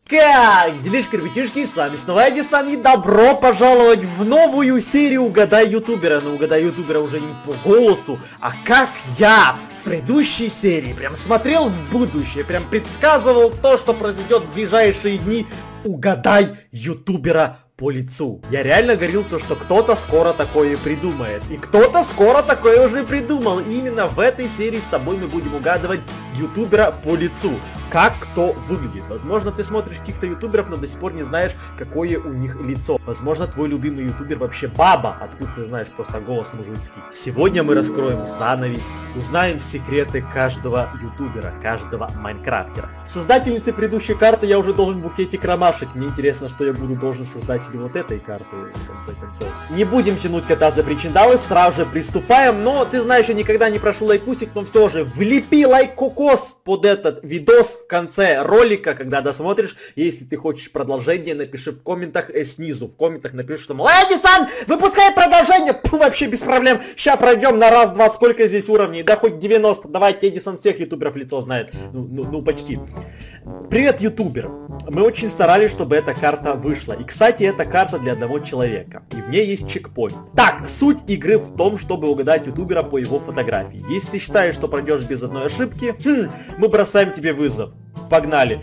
Как делишки, ребятишки, с вами снова Эдисон, и добро пожаловать в новую серию «Угадай ютубера». Но угадай ютубера уже не по голосу, а как я в предыдущей серии прям смотрел в будущее, прям предсказывал то, что произойдет в ближайшие дни. Угадай ютубера по лицу. Я реально говорил то, что кто-то скоро такое придумает. И кто-то скоро такое уже придумал. И именно в этой серии с тобой мы будем угадывать ютубера по лицу. Как кто выглядит. Возможно, ты смотришь каких-то ютуберов, но до сих пор не знаешь, какое у них лицо. Возможно, твой любимый ютубер вообще баба. Откуда ты знаешь, просто голос мужицкий. Сегодня мы раскроем занавес, узнаем секреты каждого ютубера, каждого майнкрафтера. Создательницей предыдущей карты я уже должен букетик ромашек. Мне интересно, что я буду должен создать или вот этой карты, в конце концов. Не будем тянуть кота за причиндалы, сразу же приступаем. Но ты знаешь, я никогда не прошу лайкусик, но все же влепи лайк-кокос под этот видос в конце ролика, когда досмотришь. Если ты хочешь продолжение, напиши в комментах снизу. В комментах напиши, что мол, Эдисон, выпускай продолжение. Пу, вообще без проблем. Сейчас пройдем на раз-два. Сколько здесь уровней? Да хоть 90. Давайте, Эдисон всех ютуберов лицо знает. Ну почти. Привет, ютубер. Мы очень старались, чтобы эта карта вышла. И, кстати, эта карта для одного человека. И в ней есть чекпоинт. Так, суть игры в том, чтобы угадать ютубера по его фотографии. Если ты считаешь, что пройдешь без одной ошибки, мы бросаем тебе вызов. Погнали.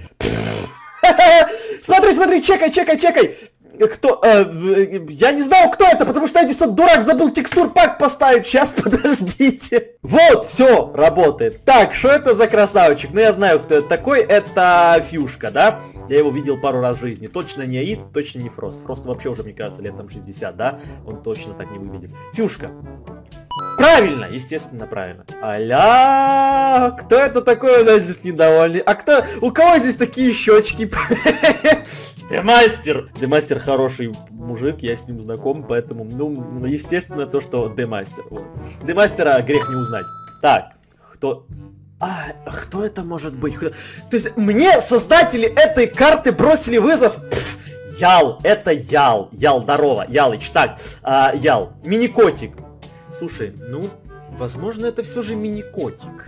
Смотри, чекай. Кто? Я не знаю, кто это, потому что Эдисон дурак забыл текстур пак поставить. Сейчас, подождите. Вот, все, работает. Так, что это за красавчик? Ну, я знаю, кто это такой. Это Фьюшка, да? Я его видел пару раз в жизни. Точно не Аид, точно не Фрост. Фрост вообще уже, мне кажется, лет там 60, да? Он точно так не выглядит. Фьюшка. Правильно, естественно, правильно. Аля, кто это такой у нас здесь недовольный? А кто, у кого здесь такие щечки? Демастер! Демастер хороший мужик, я с ним знаком, поэтому, ну, естественно, то, что Демастер. Вот. Демастера грех не узнать. Так, кто... кто это может быть? То есть, мне создатели этой карты бросили вызов... Ял, это Ял. Ял, здорово. Ялыч, так, Ял, мини-котик. Слушай, ну, возможно, это все же мини-котик.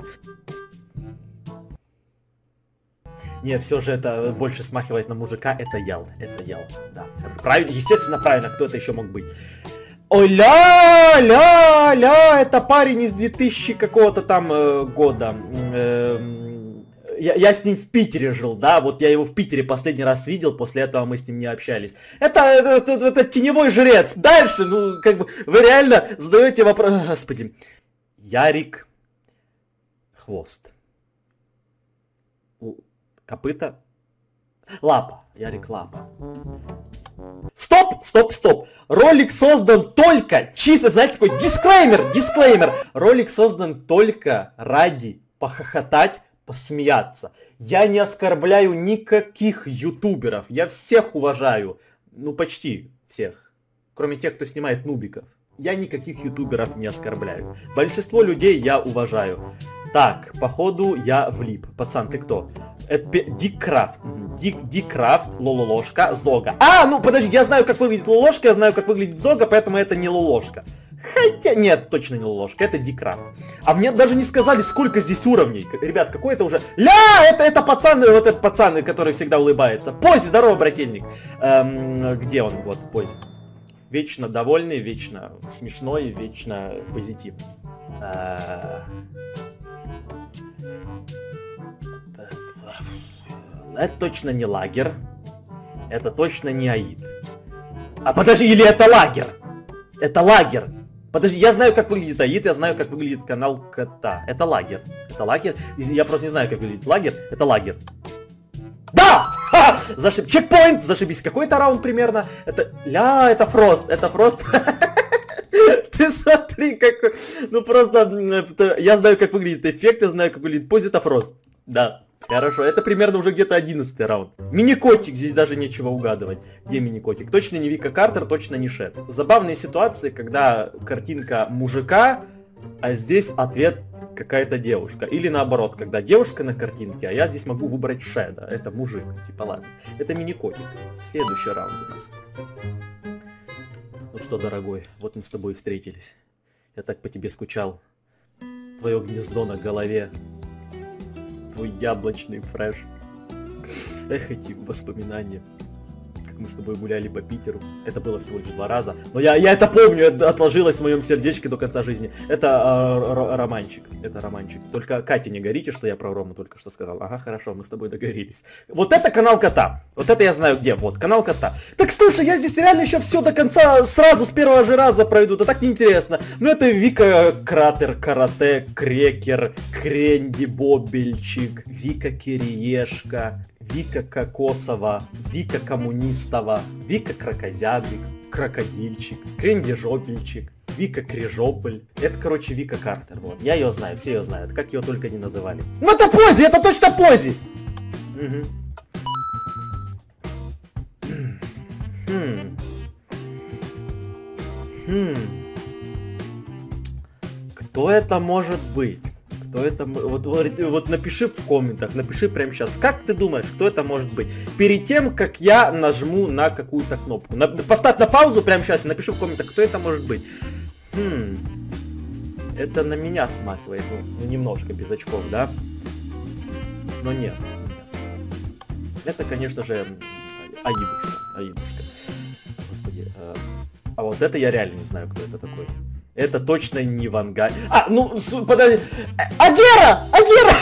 Не, все же это больше смахивает на мужика. Это Ял, да. Правильно, естественно, правильно, кто это еще мог быть? Ой, ля, это парень из 2000 какого-то там года. Я с ним в Питере жил, да, вот я его в Питере последний раз видел, после этого мы с ним не общались. Это теневой жрец. Дальше, ну, как бы, вы реально задаете вопрос... Господи. Ярик. Хвост. Копыта. Лапа. Ярик Лапа. Стоп. Ролик создан только, чисто, знаете, такой дисклеймер. Ролик создан только ради похохотать, посмеяться. Я не оскорбляю никаких ютуберов. Я всех уважаю. Ну, почти всех. Кроме тех, кто снимает нубиков. Я никаких ютуберов не оскорбляю. Большинство людей я уважаю. Так, походу я влип. Пацан, ты кто? Это Диккрафт. Диккрафт, Лололошка, Зога. Ну подожди, я знаю, как выглядит Лолошка, я знаю, как выглядит Зога, поэтому это не Лолошка. Хотя, нет, точно не Лолошка, это Диккрафт. А мне даже не сказали, сколько здесь уровней. Ребят, какой это уже... это пацан, вот этот пацан, который всегда улыбается. Пози, здорово, брательник. Где он? Вот, Пози. Вечно довольный, вечно смешной, вечно позитивный. Это точно не лагер. Это точно не Аид. Подожди, или это лагер? Это лагер. Подожди, я знаю, как выглядит Аид, я знаю, как выглядит канал кота. Это лагер. Я просто не знаю, как выглядит лагер. Это лагер. Да! Чекпоинт! Зашибись. Какой-то раунд примерно. Это Фрост. Ты смотри, какой... Ну просто... Я знаю, как выглядит эффект, я знаю, как выглядит пози, это Фрост. Да. Хорошо, это примерно уже где-то 11-й раунд. Мини-котик, здесь даже нечего угадывать. Где мини-котик? Точно не Вика Картер, точно не Шед. Забавные ситуации, когда картинка мужика, а здесь ответ какая-то девушка. Или наоборот, когда девушка на картинке, а я здесь могу выбрать Шеда. Это мужик. Типа ладно. Это мини-котик. Следующий раунд у нас. Ну что, дорогой, вот мы с тобой встретились. Я так по тебе скучал. Твое гнездо на голове. Твой яблочный фреш. Эх, эти воспоминания. Как мы с тобой гуляли по Питеру. Это было всего лишь 2 раза. Но я это помню, это отложилось в моем сердечке до конца жизни. Это романчик. Это романчик. Только Кате не горите, что я про Рому только что сказал. Ага, хорошо, мы с тобой договорились. Вот это канал Кота. Вот это я знаю где. Вот, канал Кота. Так слушай, я здесь реально сейчас все до конца сразу с первого же раза пройду. Да так неинтересно. Ну это Вика Кратер, Карате, Крекер, Кренди Бобельчик, Вика Кириешка, Вика Кокосова, Вика Коммунистова, Вика Крокозябик, Крокодильчик, Кренди Жопельчик, Вика Крижополь. Это, короче, Вика Картер. Вот. Я ее знаю, все ее знают, как ее только не называли. Ну это Пози, это точно Пози! Угу. Кто это может быть? Кто это? Вот напиши в комментах, напиши прямо сейчас. Как ты думаешь, кто это может быть? Перед тем, как я нажму на какую-то кнопку. Поставь на паузу прямо сейчас и напиши в комментах, кто это может быть. Это на меня смахивает, ну немножко, без очков, да? Но нет. Это, конечно же, Аидушка. Господи. А вот это я реально не знаю, кто это такой. Это точно не Вангай. А, ну, подожди. Агера! Агера!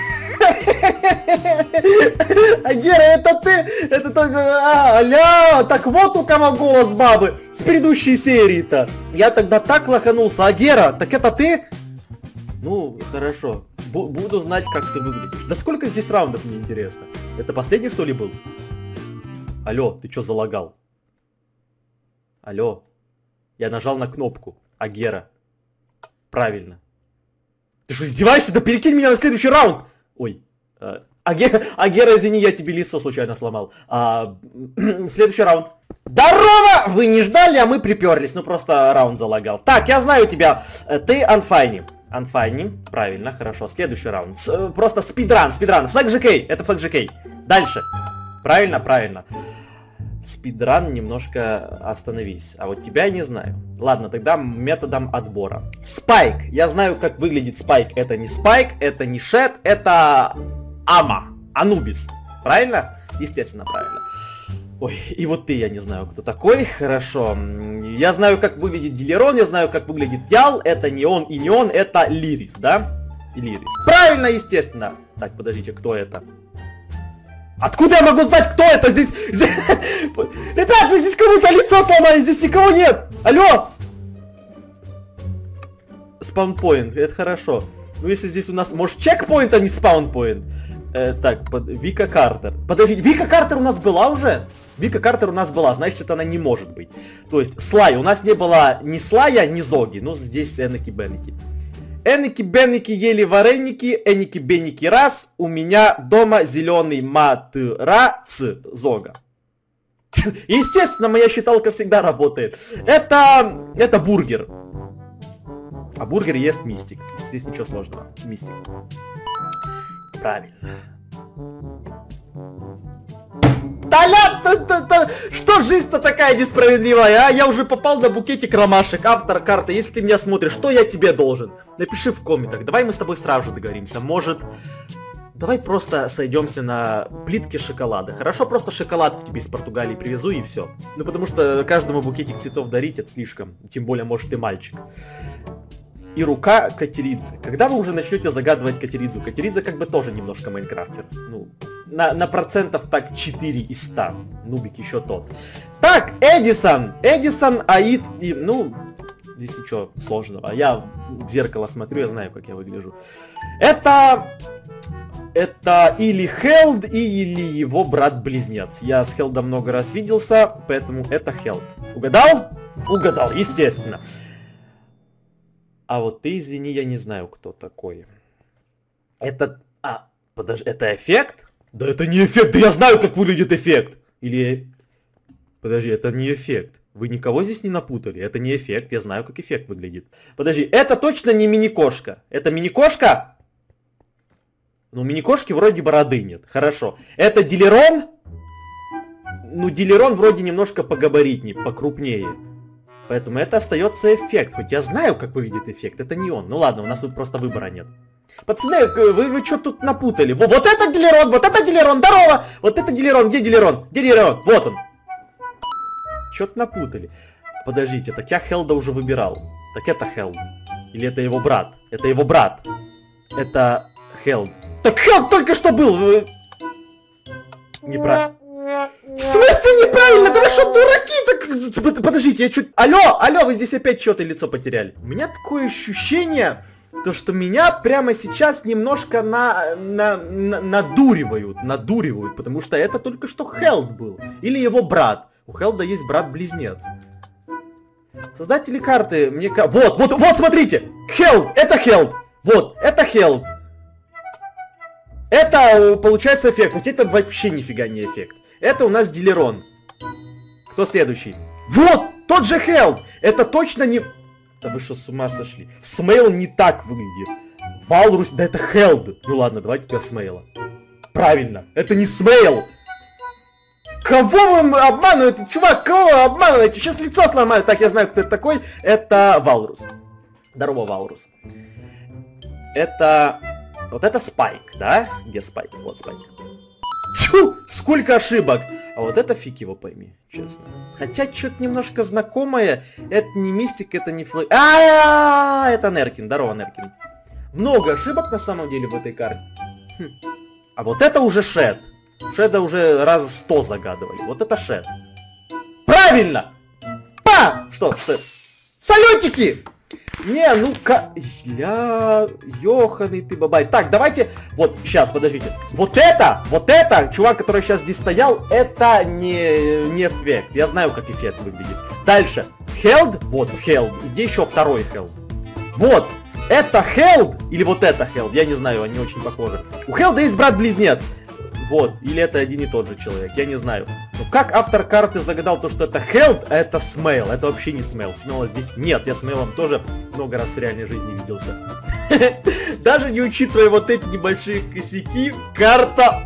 Агера, это ты? Это только... Аля! Так вот у кого голос бабы с предыдущей серии-то. Я тогда так лоханулся. Агера, так это ты? Ну, хорошо. Буду знать, как ты выглядишь. Да сколько здесь раундов, мне интересно. Это последний, что ли, был? Алло, ты чё залагал? Алло. Я нажал на кнопку. Агера. Правильно. Ты что, издеваешься? Да перекинь меня на следующий раунд! Ой. Агера, извини, я тебе лицо случайно сломал. Следующий раунд. Здорово! Вы не ждали, а мы приперлись. Ну просто раунд залагал. Так, я знаю тебя. Ты Анфайни. Анфайни. Правильно, хорошо. Следующий раунд. Просто спидран. Флаг GK. Это флаг GK. Дальше. Правильно, правильно. Спидран, немножко остановись. А вот тебя я не знаю. Ладно, тогда методом отбора. Спайк. Я знаю, как выглядит Спайк. Это не Спайк, это не Шет, это Анубис. Правильно? Естественно, правильно. Ой, и вот ты, я не знаю, кто такой. Хорошо. Я знаю, как выглядит Дилерон, я знаю, как выглядит Ял. Это не он и не он, это Лирис, да? И Лирис. Правильно, естественно. Так, подождите, кто это? Откуда я могу знать, кто это здесь? Ребят, вы здесь кому-то лицо сломали, здесь никого нет! Алло! Спаунпоинт, это хорошо. Ну если здесь у нас, может, чекпоинт, а не спаунпоинт. Так, Вика Картер. Подожди, Вика Картер у нас была уже? Вика Картер у нас была, значит, она не может быть. То есть, Слай, у нас не было ни Слая, ни Зоги. Ну, здесь Энники-Бенники. Энники-бенники ели вареники, энники-бенники раз, у меня дома зеленый матрац Зога. Естественно, моя считалка всегда работает. Это бургер. А бургер ест Мистик. Здесь ничего сложного. Мистик. Правильно. Что жизнь-то такая несправедливая, а? Я уже попал на букетик ромашек, автор карты. Если ты меня смотришь, что я тебе должен? Напиши в комментах. Давай мы с тобой сразу же договоримся. Может, давай просто сойдемся на плитке шоколада. Хорошо, просто шоколадку тебе из Португалии привезу и все. Ну потому что каждому букетик цветов дарить это слишком. Тем более, может, ты мальчик. И рука Катеридзе. Когда вы уже начнете загадывать Катеридзу? Катеридзе как бы тоже немножко майнкрафтер. Ну, на процентов так 4 из 100. Нубик еще тот. Так, Эдисон. Эдисон, Аид и... Ну, здесь ничего сложного. Я в зеркало смотрю, я знаю, как я выгляжу. Это или Хелд, или его брат-близнец. Я с Хелдом много раз виделся, поэтому это Хелд. Угадал? Угадал, естественно. А вот ты, извини, я не знаю, кто такой. Это... подожди, это эффект? Да это не эффект, да я знаю, как выглядит эффект. Или... Подожди, это не эффект. Вы никого здесь не напутали. Это не эффект, я знаю, как эффект выглядит. Подожди, это точно не мини-кошка. Это мини-кошка? Ну, мини-кошки вроде бороды нет. Хорошо. Это Дилерон? Ну, Дилерон вроде немножко погабаритнее, покрупнее. Поэтому это остается эффект. Хоть я знаю, как выглядит эффект. Это не он. Ну ладно, у нас тут просто выбора нет. Пацаны, вы что тут напутали? Вот это Дилерон, здорово! Вот это Дилерон, где Дилерон? Где Дилерон? Вот он. Что-то напутали. Подождите, так я Хелда уже выбирал. Так это Хелд. Или это его брат? Это его брат. Это Хелд. Так Хелд только что был! Неправильно. В смысле неправильно? Да вы что, дураки? Так... Подождите, я чуть... Алло, вы здесь опять что-то лицо потеряли. У меня такое ощущение, то что меня прямо сейчас немножко надуривают, потому что это только что Хелд был. Или его брат. У Хелда есть брат-близнец. Создатели карты, мне кажется... Вот, смотрите! Хелд! Это Хелд! Вот, это Хелд! Это, получается, эффект. Вот это вообще нифига не эффект. Это у нас Дилерон. Кто следующий? Вот! Тот же Хелд! Это точно не... Да вы что, с ума сошли? Смейл не так выглядит. Валрус... Да это Хелд! Ну ладно, давайте тебя Смейла. Правильно, это не Смейл! Кого вы обманываете? Чувак, кого вы обманываете? Сейчас лицо сломаю. Так, я знаю, кто это такой. Это Валрус. Здорово, Валрус. Это... Вот это Спайк, да? Где Спайк? Вот Спайк. Тьфу, сколько ошибок. А вот это фиг его пойми, честно. Хотя что-то немножко знакомое. Это не Мистик, это не Флэй. Это Неркин. Здорово, Неркин. Много ошибок на самом деле в этой карте. А вот это уже Шед. Шеда уже раз 100 загадывали. Вот это Шед. Правильно! Па! Что? Салютики! Не, ну-ка... Ёханый ты бабай. Так, давайте... Вот, сейчас, подождите. Вот это, чувак, который сейчас здесь стоял, это не эффект. Я знаю, как эффект выглядит. Дальше. Хелд. Вот, Хелд. Где еще второй Хелд? Вот. Это Хелд. Или вот это Хелд. Я не знаю, они очень похожи. У Хелда есть брат-близнец. Вот, или это один и тот же человек, я не знаю. Но как автор карты загадал то, что это Хелд, а это Смейл. Это вообще не Смейл. Смейла здесь нет. Я с Смейлом тоже много раз в реальной жизни виделся. Даже не учитывая вот эти небольшие косяки, карта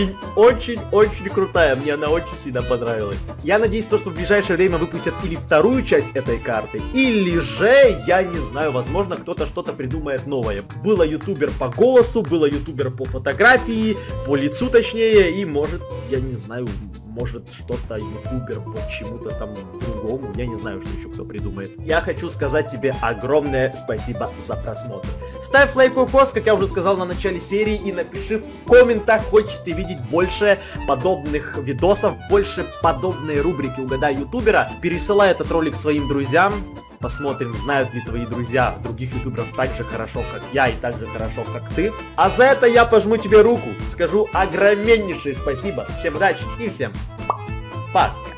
очень крутая. Мне она очень сильно понравилась. Я надеюсь, что в ближайшее время выпустят или вторую часть этой карты, или же, я не знаю, возможно, кто-то что-то придумает новое. Было ютубер по голосу, было ютубер по фотографии, по лицу точнее, и может, я не знаю, может что-то ютубер по чему-то там другому. Я не знаю, что еще кто придумает. Я хочу сказать тебе огромное спасибо за просмотр. Ставь лайк-укос, как я уже сказал на начале серии, и напиши в комментах, хочешь ты видеть больше подобных видосов, больше подобной рубрики «Угадай ютубера». Пересылай этот ролик своим друзьям. Посмотрим, знают ли твои друзья других ютуберов так же хорошо, как я, и так же хорошо, как ты. А за это я пожму тебе руку, скажу огромнейшее спасибо. Всем удачи и всем пока.